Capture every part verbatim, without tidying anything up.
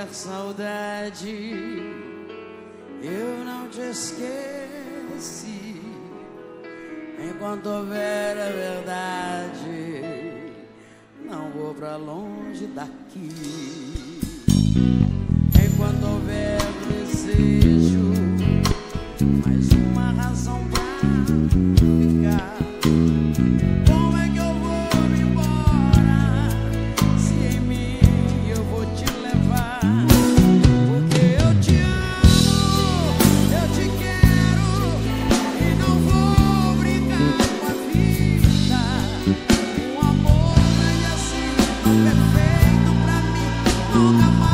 saudade, eu não te esqueci. Enquanto houver a verdade, não vou pra longe daqui. Enquanto houver desejo, mais uma razão pra ficar. Como é que eu vou me embora se em mim eu vou te levar? Porque eu te amo, eu te quero e não vou brincar com a vida. Um amor grande assim, tão perfeito pra mim, nunca mais.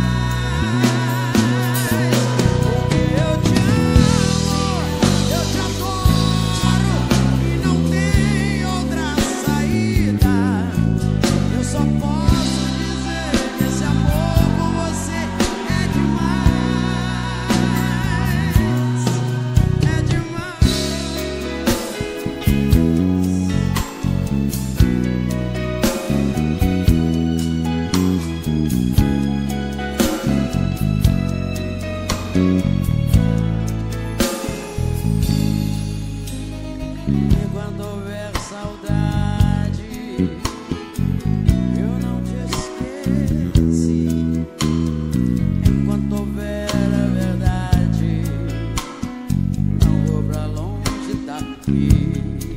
Enquanto houver saudade, eu não te esqueci. Enquanto houver a verdade, não vou pra longe daqui.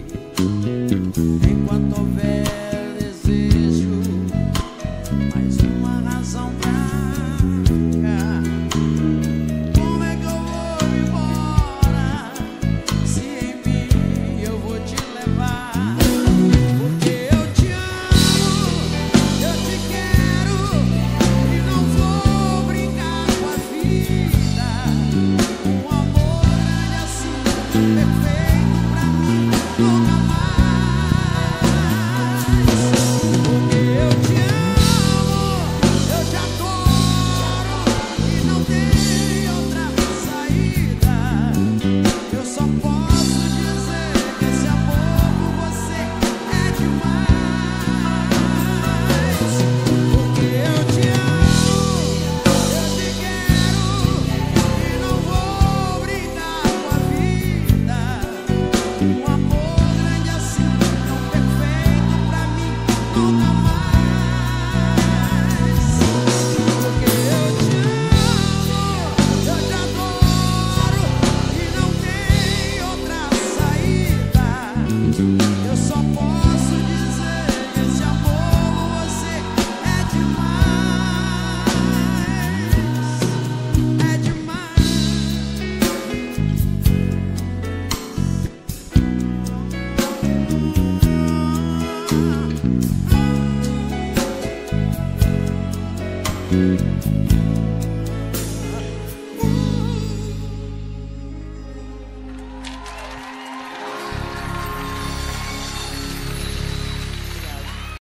Enquanto houver desejo, mais uma razão pra ficar. Como é que eu vou me embora se em mim eu vou te levar? Porque eu te amo, eu te quero e não vou brincar com a vida. Um amor grande assim, perfeito pra mim, nunca mais. Porque eu te amo, eu te adoro e não tem outra saída. Eu só posso dizer que esse amor por você é demais. Porque eu te amo, eu te quero e não vou brincar com a vida. Um amor grande assim, tão perfeito pra mim, nunca mais. Porque eu te amo, eu te adoro e não tem outra saída. Eu só posso dizer que esse amor por você é demais, é demais. Thank